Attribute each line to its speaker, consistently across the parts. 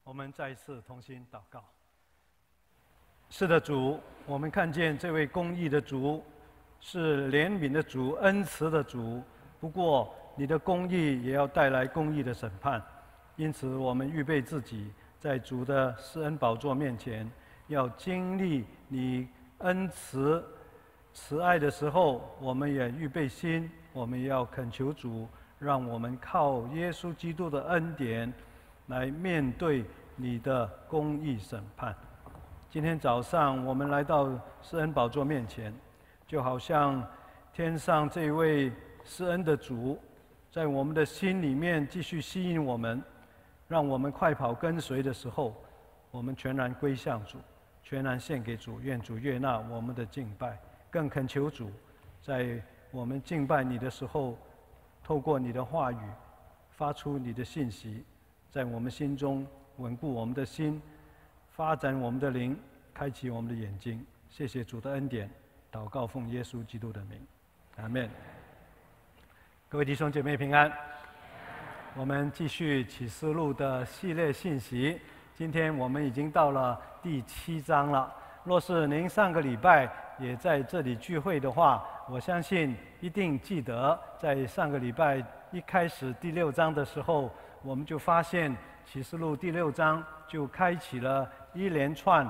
Speaker 1: 我们再一次同心祷告。是的，主，我们看见这位公义的主，是怜悯的主，恩慈的主。不过，你的公义也要带来公义的审判，因此，我们预备自己，在主的施恩宝座面前，要经历你恩慈、慈爱的时候，我们也预备心，我们也要恳求主，让我们靠耶稣基督的恩典，来面对你的公义审判。今天早上我们来到施恩宝座面前，就好像天上这位施恩的主，在我们的心里面继续吸引我们，让我们快跑跟随的时候，我们全然归向主，全然献给主，愿主悦纳我们的敬拜，更恳求主，在我们敬拜你的时候，透过你的话语，发出你的信息，在我们心中稳固我们的心，发展我们的灵，开启我们的眼睛。谢谢主的恩典，祷告奉耶稣基督的名，阿们。各位弟兄姐妹平安。我们继续启示录的系列信息，今天我们已经到了第7章了。若是您上个礼拜也在这里聚会的话，我相信一定记得，在上个礼拜一开始第6章的时候，我们就发现启示录第6章就开启了一连串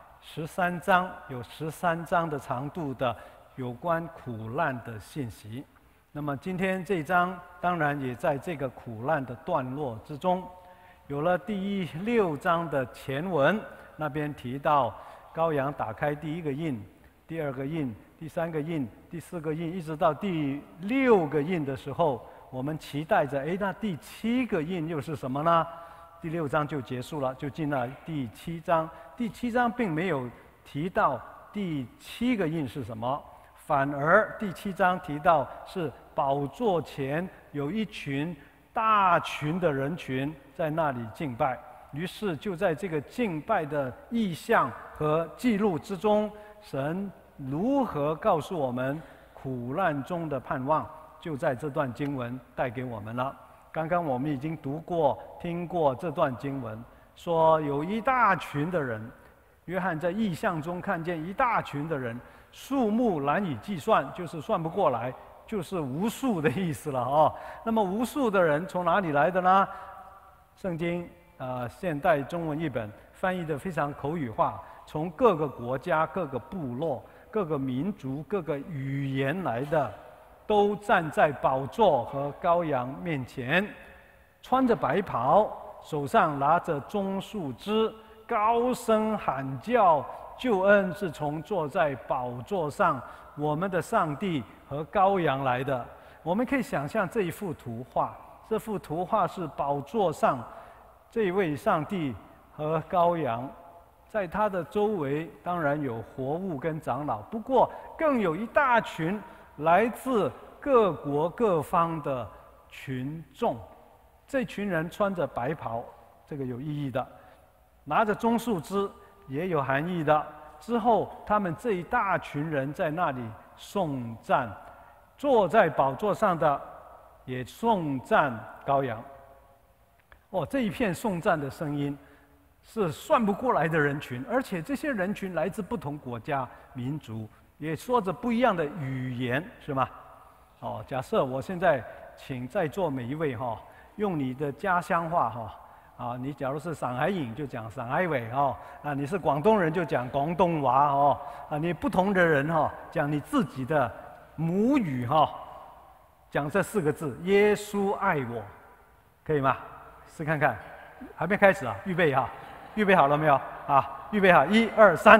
Speaker 1: 13章，有13章的长度的有关苦难的信息。那么今天这一章当然也在这个苦难的段落之中，有了第6章的前文，那边提到羔羊打开第1个印、第2个印、第3个印、第4个印，一直到第6个印的时候，我们期待着，那第7个印又是什么呢？第6章就结束了，就进了第7章。第7章并没有提到第7个印是什么，反而第7章提到是宝座前有一群大群的人群在那里敬拜。于是就在这个敬拜的意象和记录之中，神如何告诉我们苦难中的盼望，就在这段经文带给我们了。刚刚我们已经读过、听过这段经文，说有一大群的人，约翰在异象中看见一大群的人，数目难以计算，就是算不过来，就是无数的意思了哦。那么无数的人从哪里来的呢？圣经现代中文译本翻译得非常口语化，从各个国家、各个部落、各个民族、各个语言来的，都站在宝座和羔羊面前，穿着白袍，手上拿着棕树枝，高声喊叫，救恩是从坐在宝座上我们的上帝和羔羊来的。我们可以想象这一幅图画，这幅图画是宝座上这位上帝和羔羊，在他的周围当然有活物跟长老，不过更有一大群来自各国各方的群众。这群人穿着白袍，这个有意义的，拿着棕树枝也有含义的。之后他们这一大群人在那里颂赞，坐在宝座上的也颂赞羔羊。这一片颂赞的声音是算不过来的人群，而且这些人群来自不同国家民族，也说着不一样的语言，是吗？假设我现在请在座每一位用你的家乡话你假如是上海人就讲上海话你是广东人就讲广东话你不同的人讲你自己的母语讲这4个字：耶稣爱我，可以吗？试看看，还没开始啊？预备预备好了没有？预备好，1、2、3。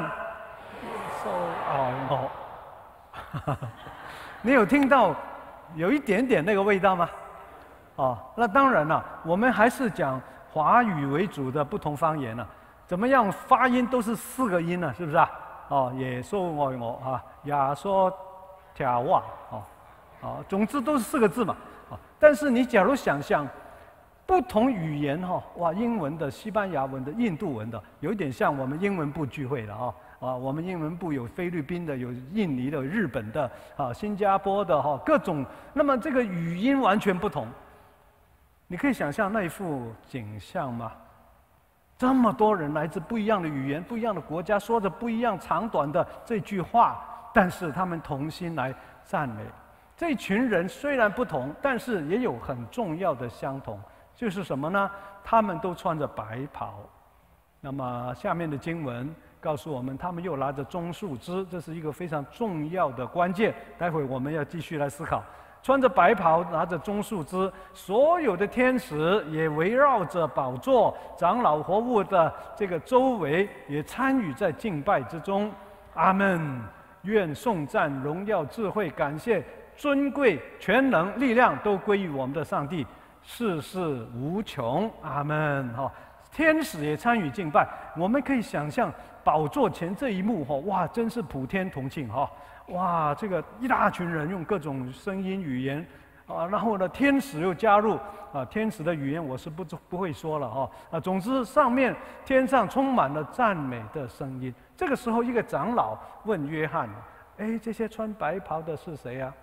Speaker 1: 你有听到有一点点那个味道吗？那当然了，我们还是讲华语为主的不同方言怎么样发音都是4个音是不是耶稣爱我亚说条哇总之都是4个字嘛但是你假如想象不同语言英文的、西班牙文的、印度文的，有一点像我们英文部聚会了我们英文部有菲律宾的、有印尼的、有日本的新加坡的各种，那么这个语音完全不同。你可以想象那一幅景象吗？ 这么多人来自不一样的语言、不一样的国家，说着不一样长短的这句话，但是他们同心来赞美。这群人虽然不同，但是也有很重要的相同，就是什么呢？他们都穿着白袍。那么下面的经文告诉我们，他们又拿着棕树枝，这是一个非常重要的关键。待会我们要继续来思考。穿着白袍，拿着棕树枝，所有的天使也围绕着宝座，长老活物的这个周围，也参与在敬拜之中。阿们！愿颂赞、荣耀、智慧、感谢、尊贵、全能、力量，都归于我们的上帝，世世无穷。阿们！哈，天使也参与敬拜。我们可以想象宝座前这一幕，哈，哇，真是普天同庆，哈。哇，这个一大群人用各种声音语言，啊，然后呢，天使又加入，啊，天使的语言我是不会说了哈，啊，总之上面天上充满了赞美的声音。这个时候，一个长老问约翰：“哎，这些穿白袍的是谁呀？”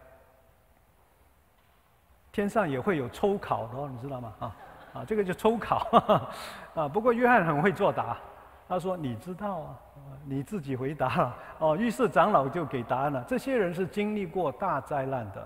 Speaker 1: 天上也会有抽考的哦，你知道吗？啊，这个就抽考，啊，不过约翰很会作答。他说：“你知道啊，你自己回答了哦。”于是长老就给答案了。这些人是经历过大灾难的，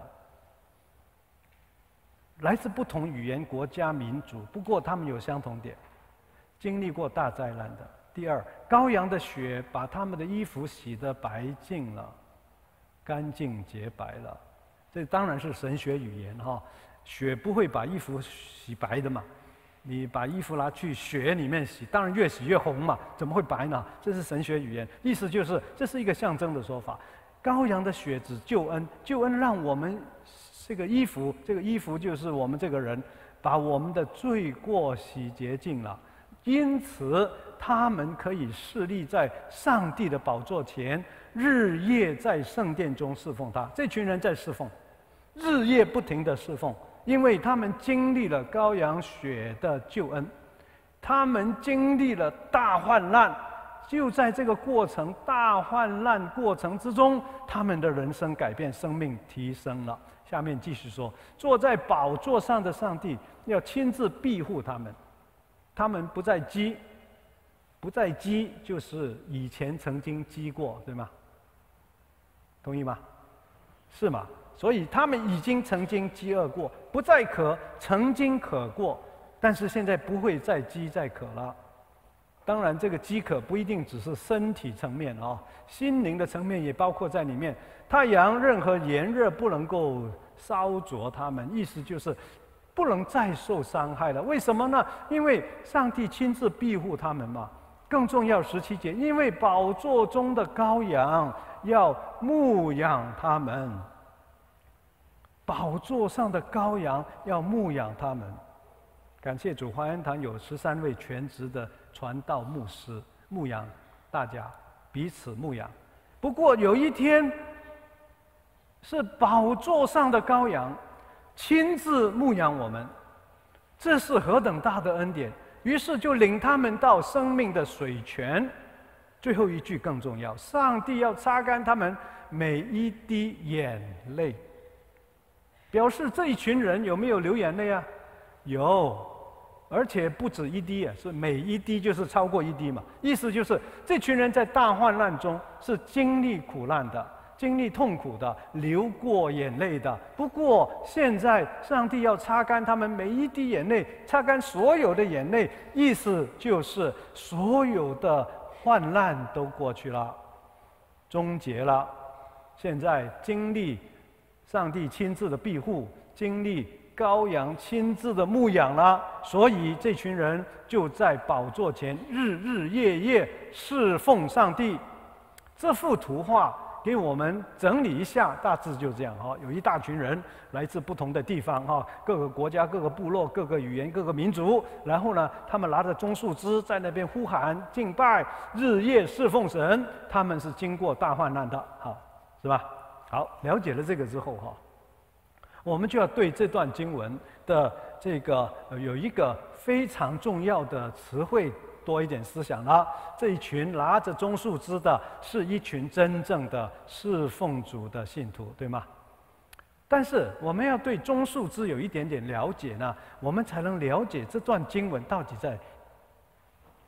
Speaker 1: 来自不同语言、国家、民族，不过他们有相同点，经历过大灾难的。第二，羔羊的血把他们的衣服洗得白净了，干净洁白了。这当然是神学语言哈，血不会把衣服洗白的嘛。你把衣服拿去血里面洗，当然越洗越红嘛，怎么会白呢？这是神学语言，意思就是这是一个象征的说法。羔羊的血指救恩，救恩让我们这个衣服就是我们这个人，把我们的罪过洗洁净了，因此他们可以侍立在上帝的宝座前，日夜在圣殿中侍奉他。这群人在侍奉，日夜不停的侍奉。因为他们经历了羔羊血的救恩，他们经历了大患难，就在这个过程大患难过程之中，他们的人生改变，生命提升了。下面继续说，坐在宝座上的上帝要亲自庇护他们，他们不再饥，不再饥就是以前曾经饥过，对吗？同意吗？是吗？所以他们已经曾经饥饿过，不再渴，曾经渴过，但是现在不会再饥再渴了。当然，这个饥渴不一定只是身体层面啊，心灵的层面也包括在里面。太阳任何炎热不能够烧灼他们，意思就是不能再受伤害了。为什么呢？因为上帝亲自庇护他们嘛。更重要，17节，因为宝座中的羔羊要牧养他们。宝座上的羔羊要牧养他们。感谢主，华恩堂有13位全职的传道牧师，牧养大家，彼此牧养。不过有一天，是宝座上的羔羊亲自牧养我们，这是何等大的恩典！于是就领他们到生命的水泉。最后一句更重要，上帝要擦干他们每一滴眼泪。表示这一群人有没有流眼泪啊？有，而且不止一滴啊，是每一滴就是超过一滴嘛。意思就是这群人在大患难中是经历苦难的，经历痛苦的，流过眼泪的。不过现在上帝要擦干他们每一滴眼泪，擦干所有的眼泪，意思就是所有的患难都过去了，终结了。现在经历上帝亲自的庇护，经历羔羊亲自的牧养了，所以这群人就在宝座前日日夜夜侍奉上帝。这幅图画给我们整理一下，大致就这样哈。有一大群人来自不同的地方哈，各个国家、各个部落、各个语言、各个民族，然后呢，他们拿着棕树枝在那边呼喊敬拜，日夜侍奉神。他们是经过大患难的，好，是吧？好，了解了这个之后哈，我们就要对这段经文的这个有一个非常重要的词汇多一点思想了。这一群拿着棕树枝的，是一群真正的侍奉主的信徒，对吗？但是我们要对棕树枝有一点点了解呢，我们才能了解这段经文到底在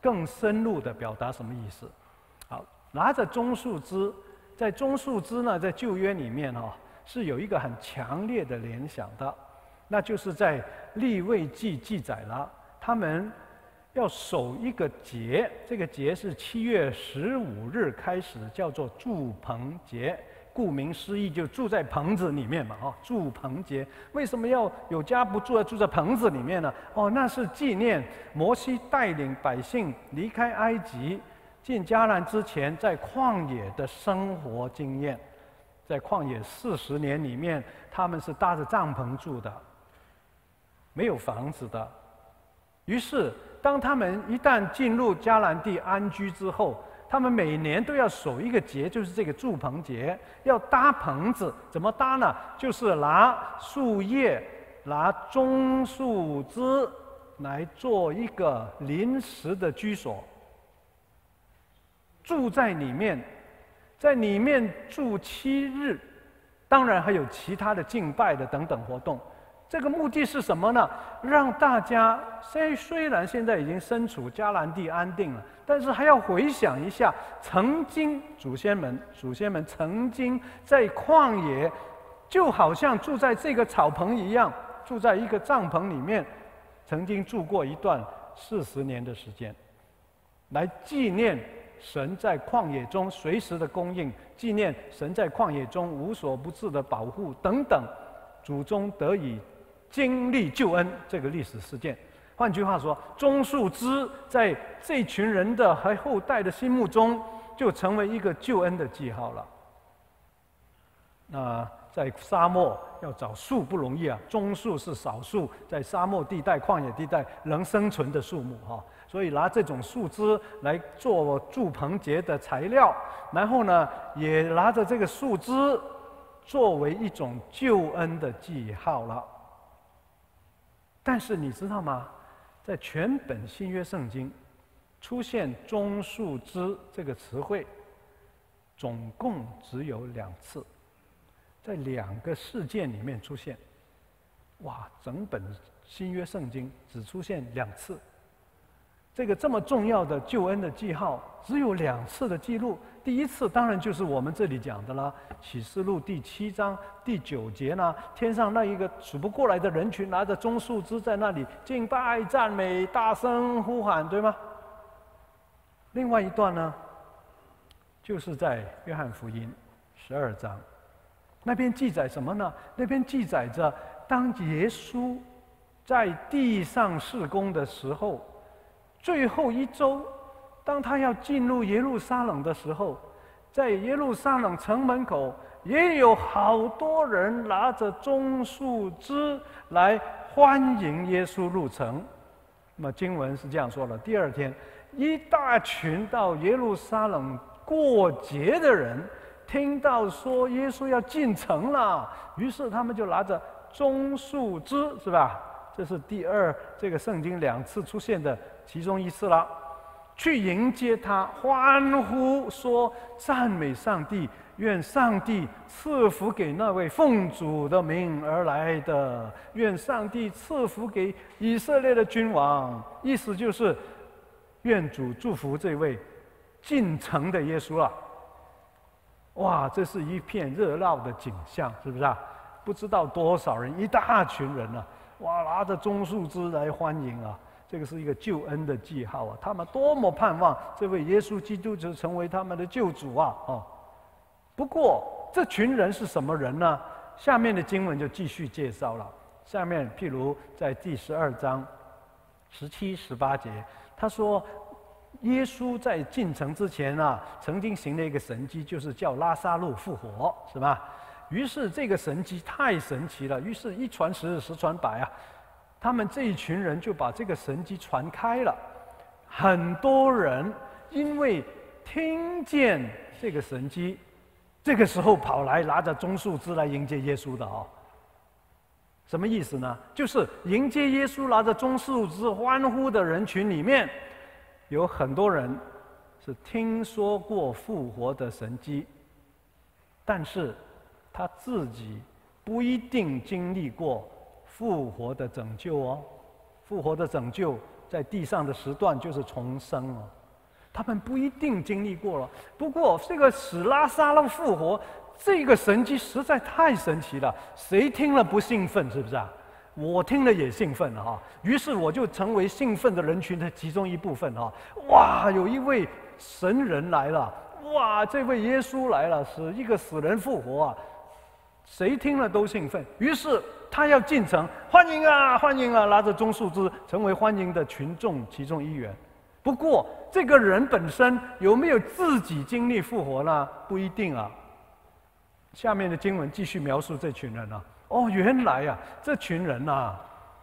Speaker 1: 更深入的表达什么意思。好，拿着棕树枝，在棕树枝呢，在旧约里面是有一个很强烈的联想的，那就是在利未记记载了，他们要守一个节，这个节是7月15日开始，叫做住棚节。顾名思义，就住在棚子里面嘛，住棚节。为什么要有家不住，要住在棚子里面呢？那是纪念摩西带领百姓离开埃及进迦南之前，在旷野的生活经验。在旷野40年里面，他们是搭着帐篷住的，没有房子的。于是，当他们一旦进入迦南地安居之后，他们每年都要守一个节，就是这个住棚节，要搭棚子。怎么搭呢？就是拿树叶、拿棕树枝来做一个临时的居所，住在里面，在里面住7日。当然还有其他的敬拜的等等活动。这个目的是什么呢？让大家虽然现在已经身处迦南地安定了，但是还要回想一下，曾经祖先们曾经在旷野，就好像住在这个草棚一样，住在一个帐篷里面，曾经住过一段40年的时间，来纪念神在旷野中随时的供应，纪念神在旷野中无所不至的保护等等，祖宗得以经历救恩这个历史事件。换句话说，棕树枝在这群人的后代的心目中，就成为一个救恩的记号了。那在沙漠要找树不容易啊，棕树是少数在沙漠地带、旷野地带能生存的树木所以拿这种树枝来做住棚节的材料，然后呢，也拿着这个树枝作为一种救恩的记号了。但是你知道吗？在全本新约圣经出现“棕树枝”这个词汇，总共只有2次，在2个事件里面出现。哇，整本新约圣经只出现2次。这个这么重要的救恩的记号，只有2次的记录。第一次当然就是我们这里讲的啦，《启示录》第7章第9节呢，天上那一个数不过来的人群拿着棕树枝在那里敬拜、赞美、大声呼喊，对吗？另外一段呢，就是在约翰福音12章，那边记载什么呢？那边记载着当耶稣在地上事工的时候，最后1周，当他要进入耶路撒冷的时候，在耶路撒冷城门口也有好多人拿着棕树枝来欢迎耶稣入城。那么经文是这样说的：第2天，一大群到耶路撒冷过节的人听到说耶稣要进城了，于是他们就拿着棕树枝，是吧？这是第2这个圣经2次出现的其中1次了，去迎接他，欢呼说：赞美上帝，愿上帝赐福给那位奉主的名而来的，愿上帝赐福给以色列的君王。意思就是愿主祝福这位进城的耶稣啊！哇，这是一片热闹的景象，是不是啊？不知道多少人，一大群人啊，哇，拿着棕树枝来欢迎啊！这个是一个救恩的记号啊！他们多么盼望这位耶稣基督就成为他们的救主啊！不过这群人是什么人呢？下面的经文就继续介绍了。下面譬如在第12章17、18节，他说耶稣在进城之前啊，曾经行了一个神迹，就是叫拉撒路复活，是吧？于是这个神迹太神奇了，于是一传十，十传百啊。他们这一群人就把这个神迹传开了，很多人因为听见这个神迹，这个时候跑来拿着棕树枝来迎接耶稣的什么意思呢？就是迎接耶稣拿着棕树枝欢呼的人群里面，有很多人是听说过复活的神迹，但是他自己不一定经历过复活的拯救复活的拯救在地上的时段就是重生了。他们不一定经历过了，不过这个使拉撒路复活，这个神迹实在太神奇了，谁听了不兴奋？是不是啊？我听了也兴奋了哈。于是我就成为兴奋的人群的其中一部分哈。哇，有一位神人来了，哇，这位耶稣来了，使一个死人复活啊！谁听了都兴奋。于是他要进城，欢迎啊，欢迎啊，拿着棕树枝，成为欢迎的群众其中一员。不过，这个人本身有没有自己经历复活呢？不一定啊。下面的经文继续描述这群人啊。哦，原来啊，这群人啊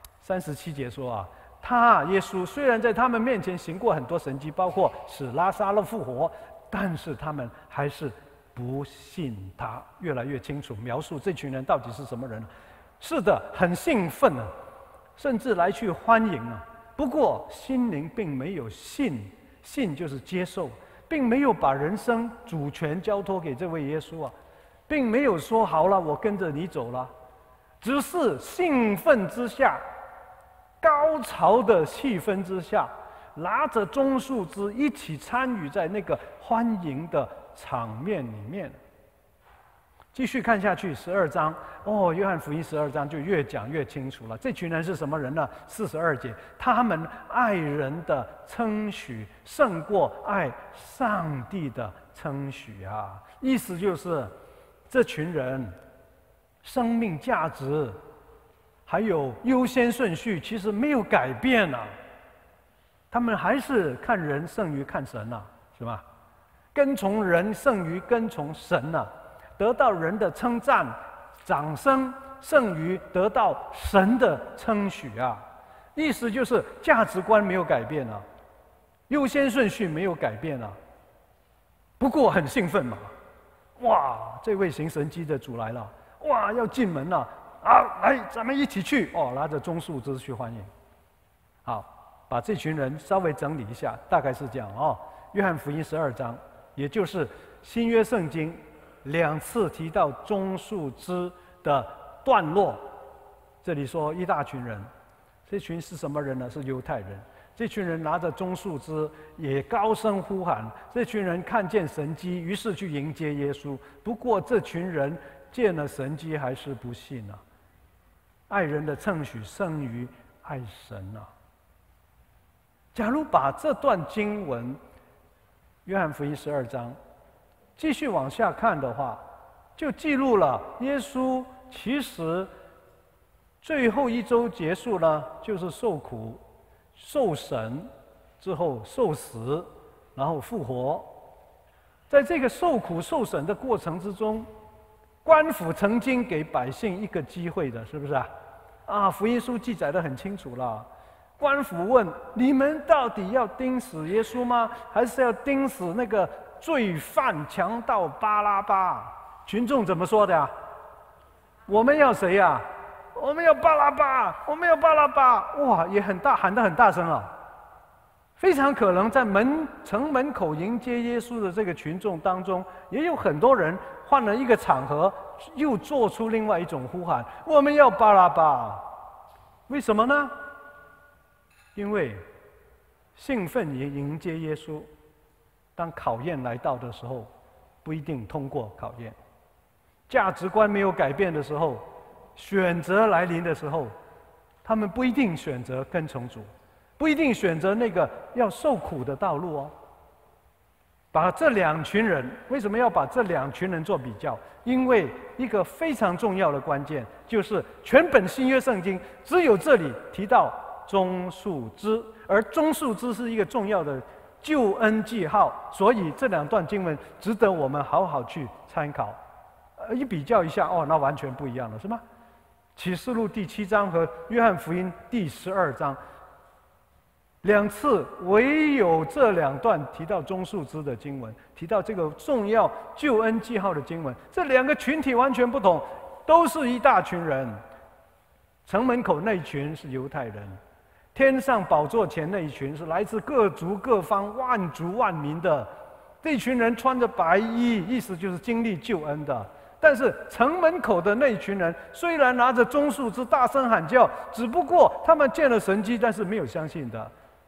Speaker 1: ，37节说啊，耶稣虽然在他们面前行过很多神迹，包括使拉撒路复活，但是他们还是不信他。越来越清楚描述这群人到底是什么人。是的，很兴奋啊，甚至来去欢迎啊。不过心灵并没有信就是接受，并没有把人生主权交托给这位耶稣啊，并没有说好了，我跟着你走了，只是兴奋之下，高潮的气氛之下，拿着棕树枝一起参与在那个欢迎的场面里面。继续看下去，12章哦，约翰福音12章就越讲越清楚了。这群人是什么人呢？42节，他们爱人的称许胜过爱上帝的称许啊！意思就是，这群人生命价值还有优先顺序其实没有改变啊，他们还是看人胜于看神啊，是吧？跟从人胜于跟从神啊。得到人的称赞、掌声，胜于得到神的称许啊！意思就是价值观没有改变啊，优先顺序没有改变啊。不过很兴奋嘛，哇！这位行神迹的主来了，哇！要进门了啊！来，咱们一起去哦！拿着棕树枝去欢迎。好，把这群人稍微整理一下，大概是这样哦。约翰福音12章，也就是新约圣经2次提到棕树枝的段落，这里说一大群人，这群是什么人呢？是犹太人。这群人拿着棕树枝，也高声呼喊。这群人看见神迹，于是去迎接耶稣。不过这群人见了神迹，还是不信啊！爱人的称许胜于爱神啊！假如把这段经文，约翰福音12章。继续往下看的话，就记录了耶稣其实最后一周结束呢，就是受苦、受审之后受死，然后复活。在这个受苦受审的过程之中，官府曾经给百姓一个机会的，是不是啊？福音书记载得很清楚了。官府问：你们到底要钉死耶稣吗？还是要钉死那个罪犯强盗巴拉巴？群众怎么说的呀？我们要谁呀？我们要巴拉巴，我们要巴拉巴！哇，也很大，喊得很大声啊！非常可能在城门口迎接耶稣的这个群众当中，也有很多人换了一个场合，又做出另外一种呼喊：我们要巴拉巴！为什么呢？因为兴奋迎接耶稣，当考验来到的时候，不一定通过考验；价值观没有改变的时候，选择来临的时候，他们不一定选择跟从主，不一定选择那个要受苦的道路哦。把这两群人，为什么要把这两群人做比较？因为一个非常重要的关键，就是全本新约圣经只有这里提到棕树枝，而棕树枝是一个重要的救恩记号，所以这两段经文值得我们好好去参考。一比较一下，哦，那完全不一样了，是吗？启示录第7章和约翰福音第12章，两次唯有这两段提到棕树枝的经文，提到这个重要救恩记号的经文，这两个群体完全不同，都是一大群人。城门口那一群是犹太人，天上宝座前那一群是来自各族各方万族万民的。这群人穿着白衣，意思就是经历救恩的。但是城门口的那一群人，虽然拿着棕树枝大声喊叫，只不过他们见了神迹，但是没有相信的。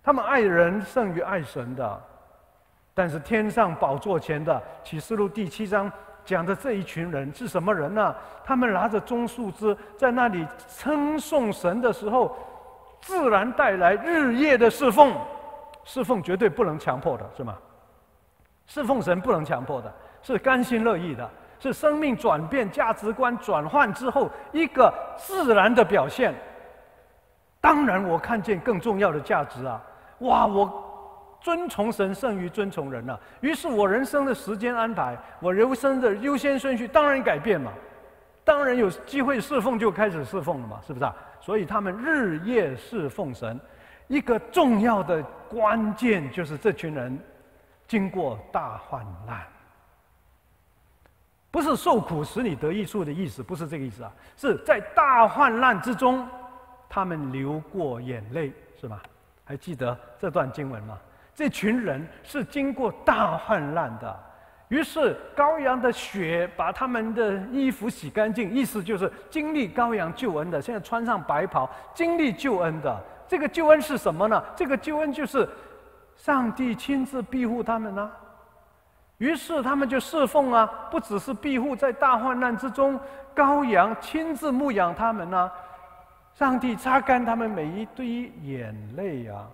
Speaker 1: 他们爱人胜于爱神的。但是天上宝座前的启示录第7章讲的这一群人是什么人呢？他们拿着棕树枝在那里称颂神的时候，自然带来日夜的侍奉。侍奉绝对不能强迫的，是吗？侍奉神不能强迫的，是甘心乐意的，是生命转变、价值观转换之后一个自然的表现。当然，我看见更重要的价值啊！哇，我遵从神胜于遵从人啊！于是我人生的时间安排，我人生的优先顺序当然改变嘛。当然有机会侍奉就开始侍奉了嘛，是不是啊？所以他们日夜侍奉神。一个重要的关键就是这群人经过大患难，不是受苦使你得益处的意思，不是这个意思啊，是在大患难之中，他们流过眼泪，是吗？还记得这段经文吗？这群人是经过大患难的，于是羔羊的血把他们的衣服洗干净，意思就是经历羔羊救恩的，现在穿上白袍，经历救恩的。这个救恩是什么呢？这个救恩就是上帝亲自庇护他们啊。于是他们就侍奉啊，不只是庇护，在大患难之中，羔羊亲自牧养他们啊，上帝擦干他们每一堆眼泪啊。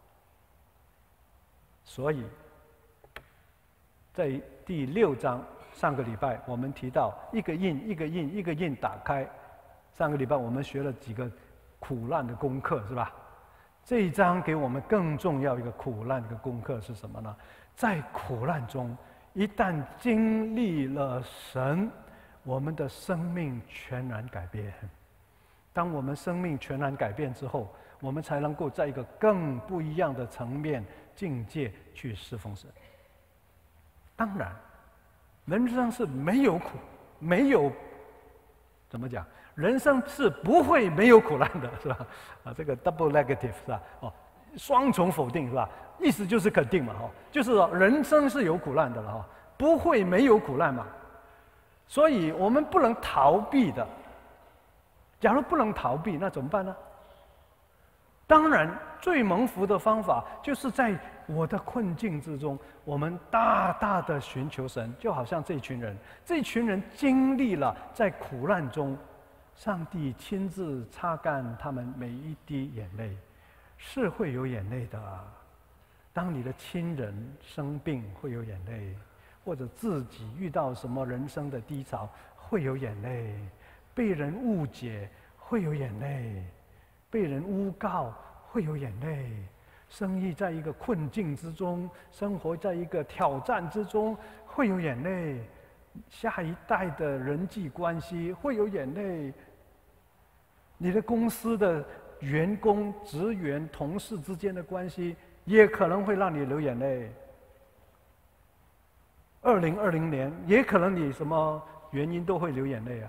Speaker 1: 所以在第6章，上个礼拜我们提到一个印一个印一个印打开。上个礼拜我们学了几个苦难的功课，是吧？这一章给我们更重要一个苦难的功课是什么呢？在苦难中，一旦经历了神，我们的生命全然改变。当我们生命全然改变之后，我们才能够在一个更不一样的层面、境界去侍奉神。当然，人生是没有苦，没有怎么讲？人生是不会没有苦难的，是吧？啊，这个 double negative 是吧？哦，双重否定是吧？意思就是肯定嘛，哦，就是说人生是有苦难的了，哈，不会没有苦难嘛。所以我们不能逃避的。假如不能逃避，那怎么办呢？当然，最蒙福的方法就是在我的困境之中，我们大大的寻求神，就好像这群人经历了在苦难中，上帝亲自擦干他们每一滴眼泪，是会有眼泪的。当你的亲人生病会有眼泪，或者自己遇到什么人生的低潮会有眼泪，被人误解会有眼泪，被人诬告会有眼泪，生意在一个困境之中，生活在一个挑战之中会有眼泪，下一代的人际关系会有眼泪，你的公司的员工、职员、同事之间的关系也可能会让你流眼泪。2020年也可能你什么原因都会流眼泪啊。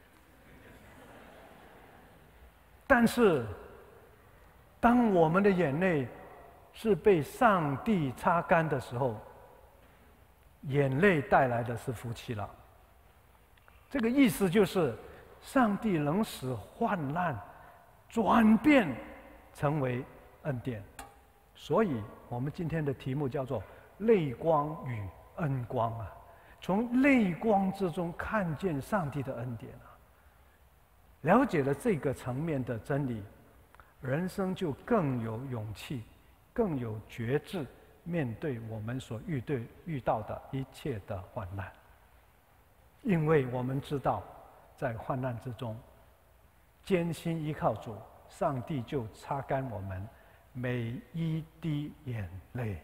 Speaker 1: 但是当我们的眼泪是被上帝擦干的时候，眼泪带来的是福气了。这个意思就是，上帝能使患难转变成为恩典。所以我们今天的题目叫做泪光与恩光啊，从泪光之中看见上帝的恩典啊。了解了这个层面的真理，人生就更有勇气，更有觉志，面对我们所遇到的一切的患难。因为我们知道，在患难之中，艰辛依靠主，上帝就擦干我们每一滴眼泪。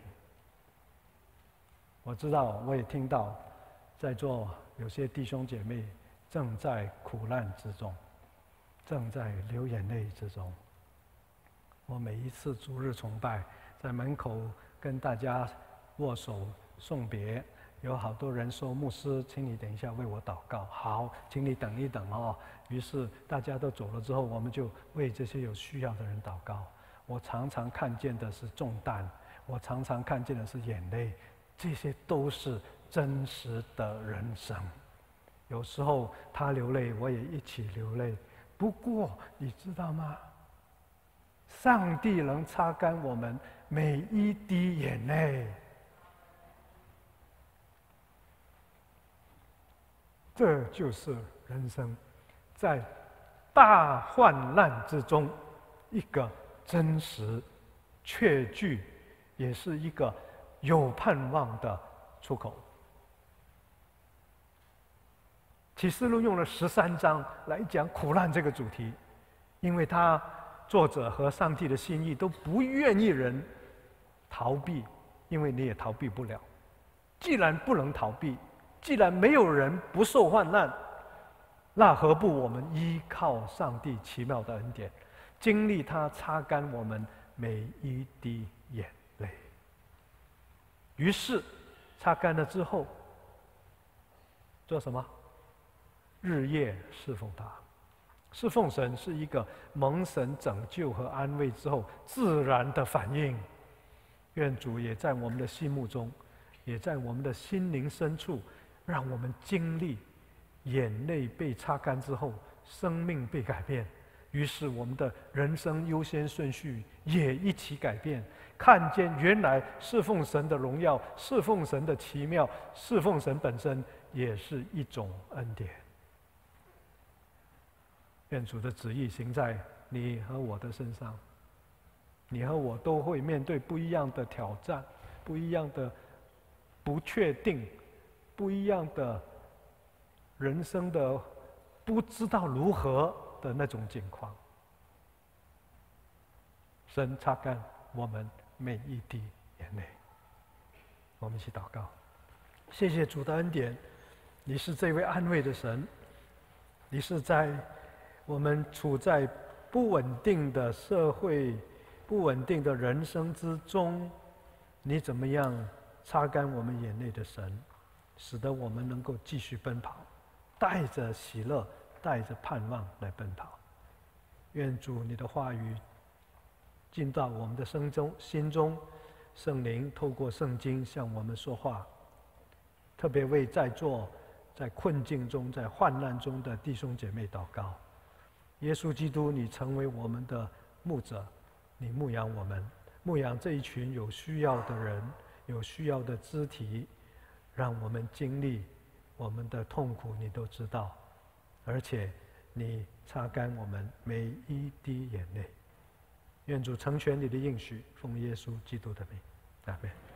Speaker 1: 我知道，我也听到，在座有些弟兄姐妹正在苦难之中，正在流眼泪之中。我每一次主日崇拜，在门口跟大家握手送别，有好多人说：“牧师，请你等一下为我祷告。”好，请你等一等哦。于是大家都走了之后，我们就为这些有需要的人祷告。我常常看见的是重担，我常常看见的是眼泪，这些都是真实的人生。有时候他流泪，我也一起流泪。不过你知道吗？上帝能擦干我们每一滴眼泪。这就是人生，在大患难之中，一个真实、确据，也是一个有盼望的出口。启示录用了13章来讲苦难这个主题，因为作者和上帝的心意都不愿意人逃避，因为你也逃避不了。既然不能逃避，既然没有人不受患难，那何不我们依靠上帝奇妙的恩典，经历他擦干我们每一滴眼泪。于是擦干了之后，做什么？日夜侍奉他。侍奉神是一个蒙神拯救和安慰之后自然的反应。愿主也在我们的心目中，也在我们的心灵深处，让我们经历眼泪被擦干之后，生命被改变。于是我们的人生优先顺序也一起改变，看见原来侍奉神的荣耀，侍奉神的奇妙，侍奉神本身也是一种恩典。愿主的旨意行在你和我的身上，你和我都会面对不一样的挑战，不一样的不确定，不一样的人生的不知道如何的那种境况。神擦干我们每一滴眼泪。我们一起祷告。谢谢主的恩典，你是这位安慰的神，你是在我们处在不稳定的社会、不稳定的人生之中，你怎么样擦干我们眼泪的神，使得我们能够继续奔跑，带着喜乐，带着盼望来奔跑。愿主你的话语进到我们的心中，圣灵透过圣经向我们说话。特别为在座在困境中、在患难中的弟兄姐妹祷告。耶稣基督，你成为我们的牧者，你牧养我们，牧养这一群有需要的人，有需要的肢体，让我们经历我们的痛苦，你都知道，而且你擦干我们每一滴眼泪。愿主成全你的应许，奉耶稣基督的名，阿们。